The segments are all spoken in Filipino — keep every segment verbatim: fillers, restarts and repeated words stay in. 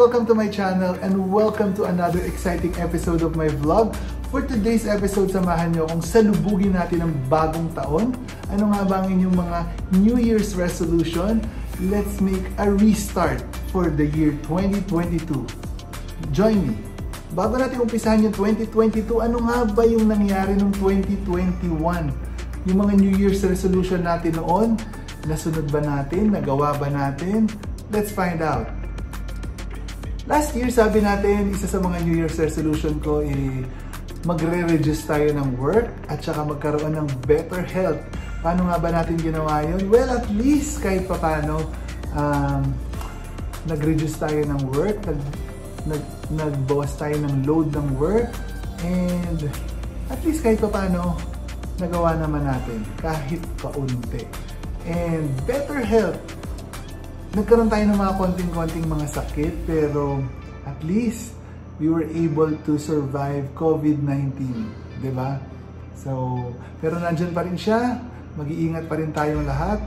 welcome to my channel and welcome to another exciting episode of my vlog. For today's episode, samahan nyo akong salubugin natin ang bagong taon. Ano nga ba ang inyong mga New Year's resolution? Let's make a restart for the year twenty twenty-two. Join me. Bago natin umpisahan yung twenty twenty-two, ano nga ba yung nangyari noong twenty twenty-one? Yung mga New Year's resolution natin noon, nasunod ba natin? Nagawa ba natin? Let's find out. Last year, sabi natin, isa sa mga New Year's resolution ko ay magre-reduce tayo ng work at saka magkaroon ng better health. Paano nga ba natin ginawa yun? Well, at least kahit papano, um, nag-reduce tayo ng work, nag, nag, nag-bawas tayo ng load ng work, and at least kahit papano, nagawa naman natin kahit kaunti. And better health. Nagkaroon tayo ng mga konting-konting mga sakit, pero at least we were able to survive COVID nineteen, di ba? So, pero nandyan pa rin siya, mag-iingat pa rin tayong lahat.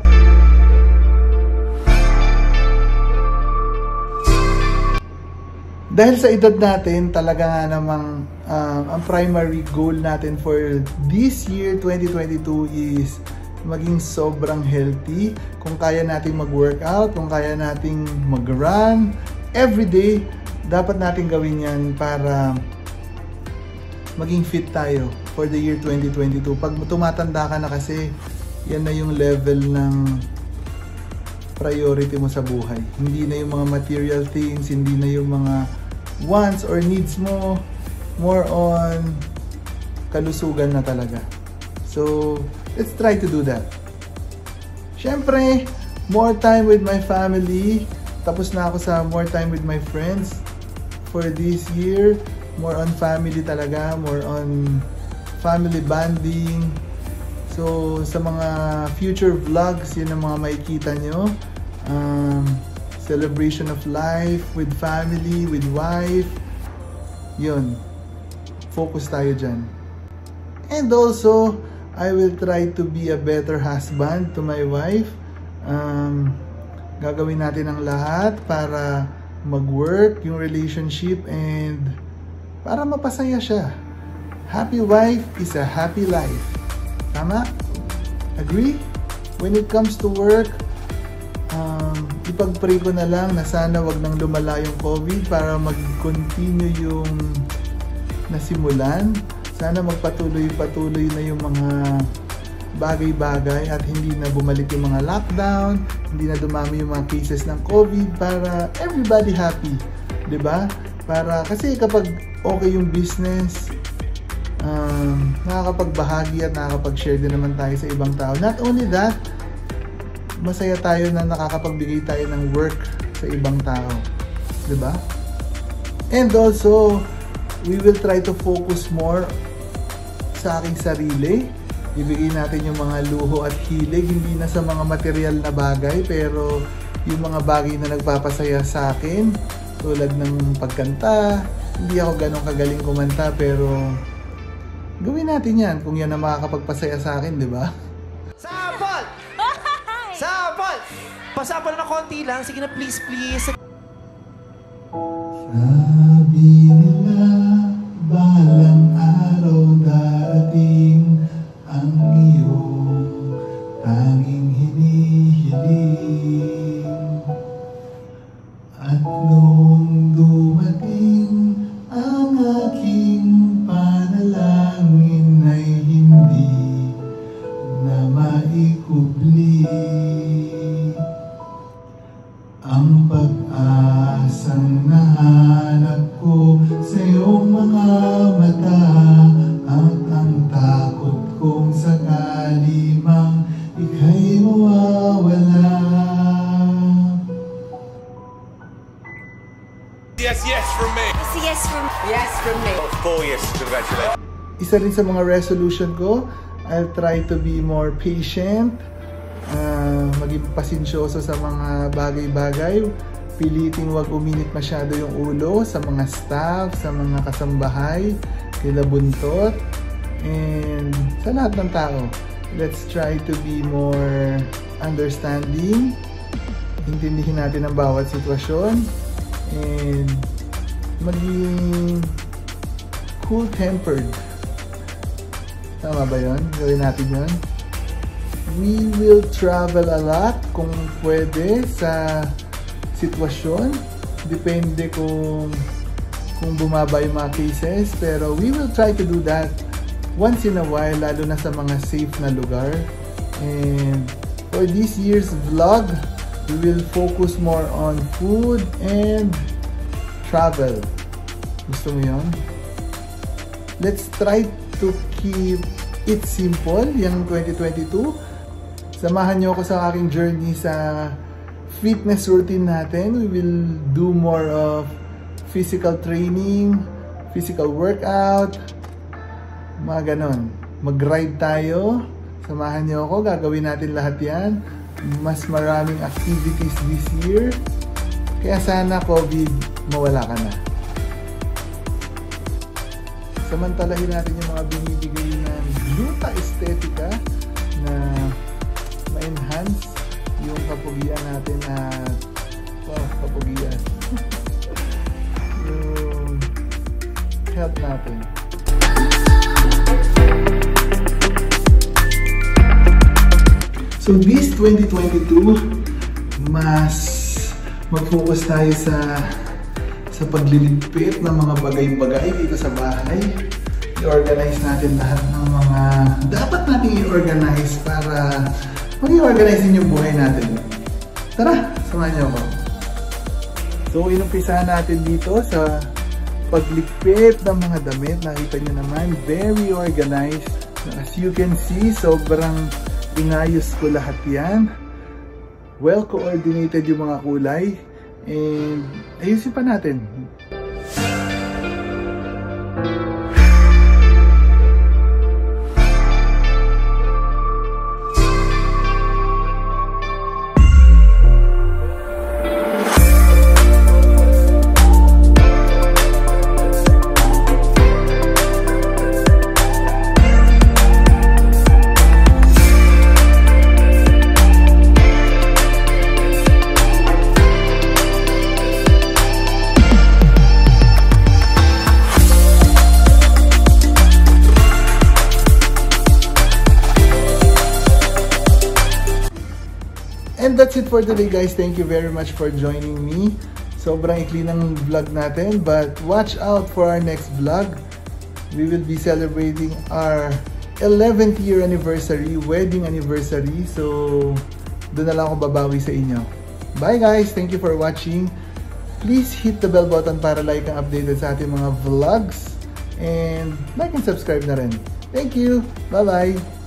Dahil sa edad natin, talaga nga namang um, ang primary goal natin for this year, twenty twenty-two, is maging sobrang healthy. Kung kaya nating mag-workout, kung kaya nating mag-run everyday, dapat nating gawin yan para maging fit tayo for the year twenty twenty-two. Pag tumatanda ka na kasi, yan na yung level ng priority mo sa buhay. Hindi na yung mga material things, hindi na yung mga wants or needs mo, more on kalusugan na talaga. So, let's try to do that. Siyempre, more time with my family. Tapos na ako sa more time with my friends for this year. More on family talaga, more on family bonding. So, sa mga future vlogs, yun ang mga makikita nyo. Um, celebration of life with family, with wife. Yun. Focus tayo dyan. And also, I will try to be a better husband to my wife. Um, gagawin natin ang lahat para mag-work yung relationship and para mapasaya siya. Happy wife is a happy life. Tama? Agree? When it comes to work, um, ipag-pray ko na lang na sana wag nang lumala yung COVID para mag-continue yung nasimulan. Sana magpatuloy-patuloy na yung mga bagay-bagay at hindi na bumalik yung mga lockdown, hindi na dumami yung mga cases ng COVID para everybody happy, di ba? Para kasi kapag okay yung business, um, nakakapagbahagi at nakakapag-share din naman tayo sa ibang tao. Not only that, masaya tayo na nakakapagbigay tayo ng work sa ibang tao, di ba? And also, we will try to focus more sa aking sarili. Ibigay natin yung mga luho at hilig, hindi na sa mga material na bagay, pero yung mga bagay na nagpapasaya sa akin, tulad ng pagkanta. Hindi ako ganun kagaling kumanta, pero gawin natin yan kung yan ang makakapagpasaya sa akin, di ba? Sample! Sample! Pasample na konti lang. Sige na, please, please. Sabi nila, balang araw darating ang iyong tanging hinihiling. At nung dumating ang aking panalangin ay hindi na maikubli. Ang pag-asang nahanap ko sa iyong mga mata at ang takot kung sakali mang ika'y mawawala. Yes, yes from me. Yes from yes from me. Four yes, congratulations. Isa rin sa mga resolution ko, I'll try to be more patient, uh, maging pasensyoso sa mga bagay-bagay, piliting wag uminit masyado yung ulo sa mga staff, sa mga kasambahay, kila buntot, and sa lahat ng tao. Let's try to be more understanding, intindihin natin ang bawat sitwasyon, and maging cool-tempered. Tama ba yun? Gawin natin yun. We will travel a lot kung pwede sa sitwasyon. Depende kung kung bumaba yung mga cases. Pero we will try to do that once in a while, lalo na sa mga safe na lugar. And for this year's vlog, we will focus more on food and travel. Gusto mo yun? Let's try to keep it simple, yung twenty twenty-two. Samahan nyo ako sa aking journey sa fitness routine natin. We will do more of physical training, physical workout, mga ganon. Mag-ride tayo. Samahan nyo ako. Gagawin natin lahat yan. Mas maraming activities this year. Kaya sana COVID, mawala ka na. Samantalahin natin yung mga binibigay ng Gluta Estetica na ma-enhance yung kapugian natin at wow, kapugian yung health natin. So this twenty twenty-two, mas mag-focus tayo sa sa pagliligpit ng mga bagay-bagay dito sa bahay. I-organize natin lahat ng mga dapat natin i-organize para maging organize din yung buhay natin. Tara, samahan niyo ako. So, inumpisahan natin dito sa pagligpit ng mga damit. Nakita niyo naman, very organized. As you can see, sobrang inayos ko lahat yan. Well coordinated yung mga kulay. And ayusin pa natin. And that's it for today, guys. Thank you very much for joining me. Sobrang ikli ng vlog natin, but watch out for our next vlog. We will be celebrating our eleventh year anniversary, wedding anniversary. So, doon na lang ako babawi sa inyo. Bye guys! Thank you for watching. Please hit the bell button para like ang updated sa ating mga vlogs. And like and subscribe na rin. Thank you! Bye-bye!